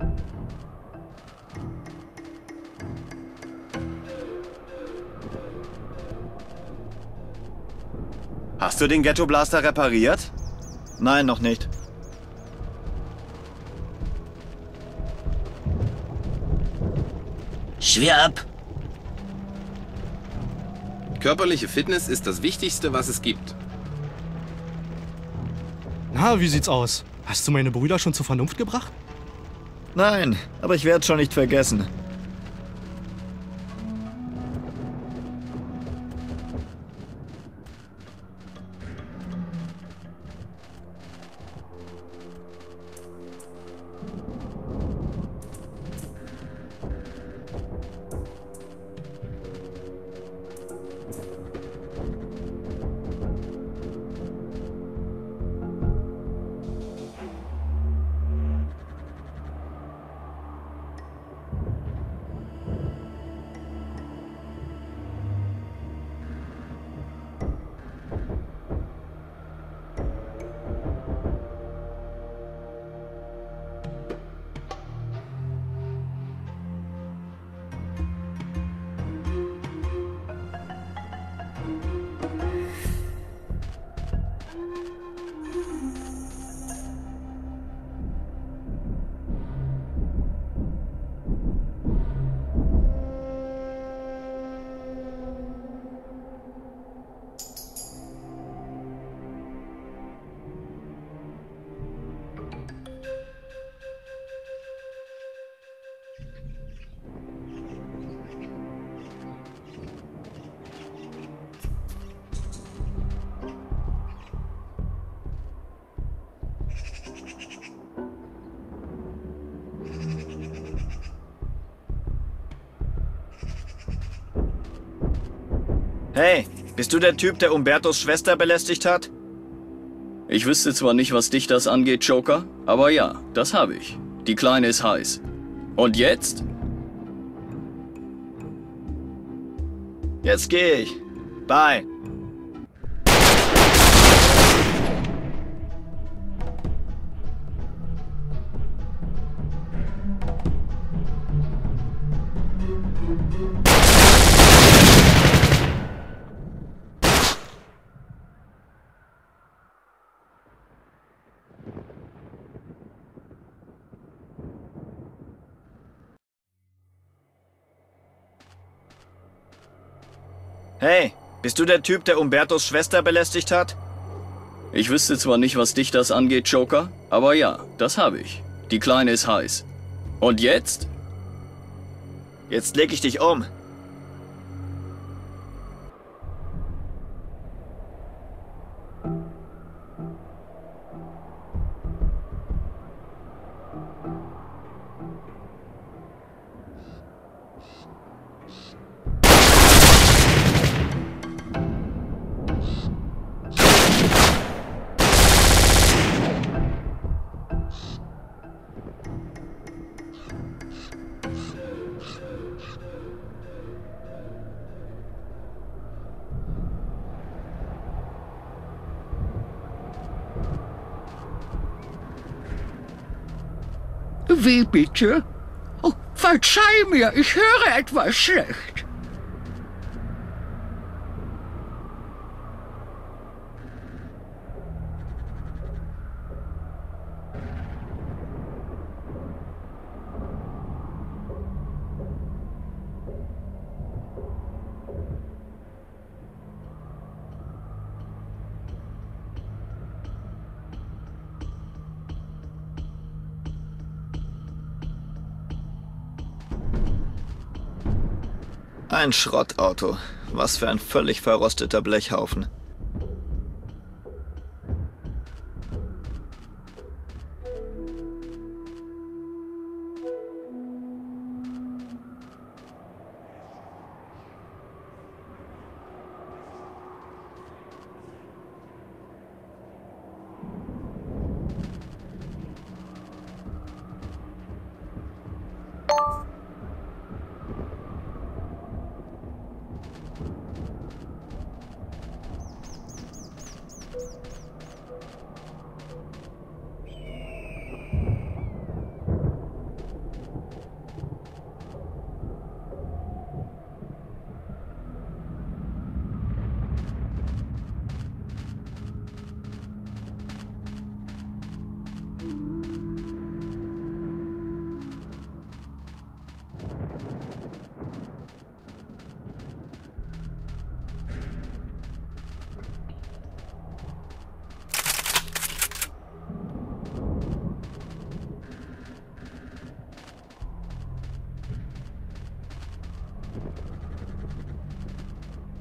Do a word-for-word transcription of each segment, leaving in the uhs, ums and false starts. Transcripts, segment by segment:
Hast du den Ghetto Blaster repariert? Nein, noch nicht. Schwer ab! Körperliche Fitness ist das Wichtigste, was es gibt. Na, wie sieht's aus? Hast du meine Brüder schon zur Vernunft gebracht? Nein, aber ich werde es schon nicht vergessen. Hey, bist du der Typ, der Umbertos Schwester belästigt hat? Ich wüsste zwar nicht, was dich das angeht, Joker, aber ja, das habe ich. Die Kleine ist heiß. Und jetzt? Jetzt gehe ich. Bye. Hey, bist du der Typ, der Umbertos Schwester belästigt hat? Ich wüsste zwar nicht, was dich das angeht, Joker, aber ja, das habe ich. Die Kleine ist heiß. Und jetzt? Jetzt leg ich dich um. Wie bitte? Oh, verzeih mir, ich höre etwas schlecht. Ein Schrottauto. Was für ein völlig verrosteter Blechhaufen.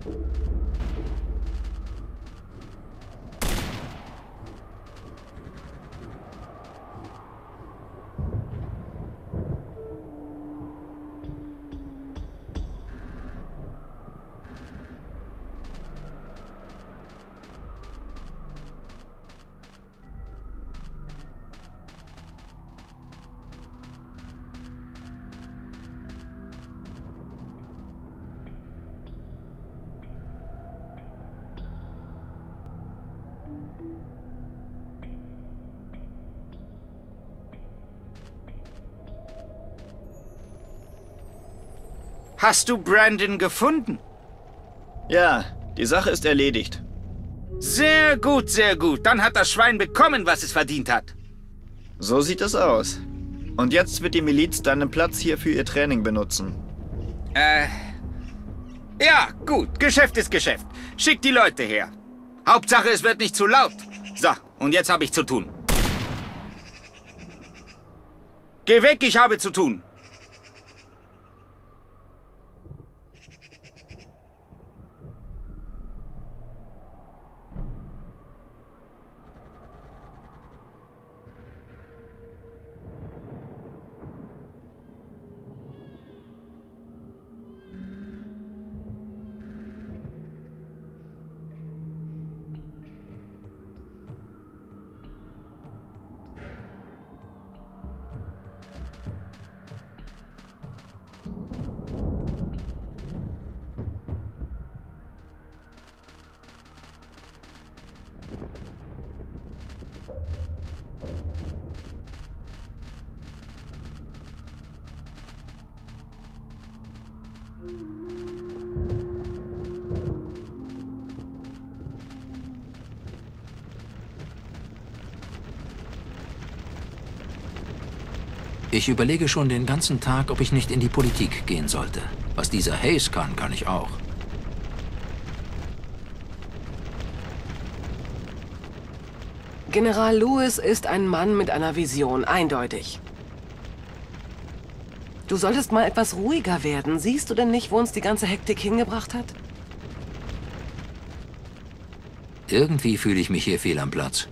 Hast du Brandon gefunden? Ja, die Sache ist erledigt. Sehr gut, sehr gut. Dann hat das Schwein bekommen, was es verdient hat. So sieht es aus. Und jetzt wird die Miliz deinen Platz hier für ihr Training benutzen. Äh... Ja, gut. Geschäft ist Geschäft. Schick die Leute her. Hauptsache, es wird nicht zu laut. So, und jetzt habe ich zu tun. Geh weg, ich habe zu tun. Ich überlege schon den ganzen Tag, ob ich nicht in die Politik gehen sollte. Was dieser Hayes kann, kann ich auch. General Lewis ist ein Mann mit einer Vision, eindeutig. Du solltest mal etwas ruhiger werden. Siehst du denn nicht, wo uns die ganze Hektik hingebracht hat? Irgendwie fühle ich mich hier fehl am Platz.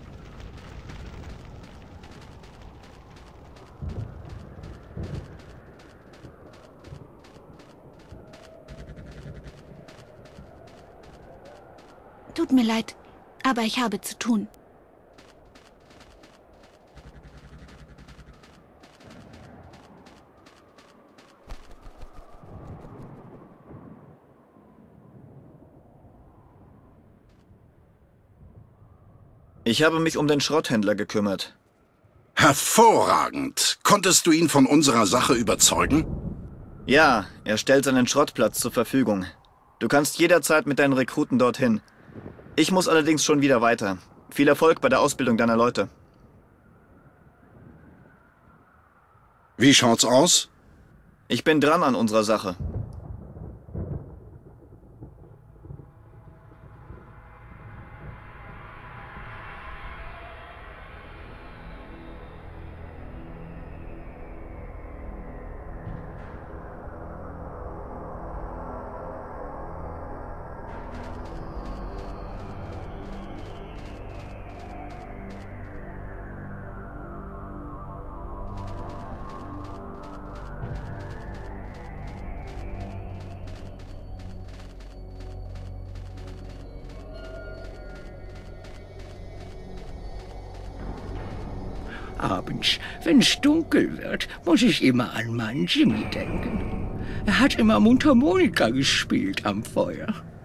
Tut mir leid, aber ich habe zu tun. Ich habe mich um den Schrotthändler gekümmert. Hervorragend. Konntest du ihn von unserer Sache überzeugen? Ja, er stellt seinen Schrottplatz zur Verfügung. Du kannst jederzeit mit deinen Rekruten dorthin. Ich muss allerdings schon wieder weiter. Viel Erfolg bei der Ausbildung deiner Leute. Wie schaut's aus? Ich bin dran an unserer Sache. Abends, wenn es dunkel wird, muss ich immer an meinen Jimmy denken. Er hat immer Mundharmonika gespielt am Feuer.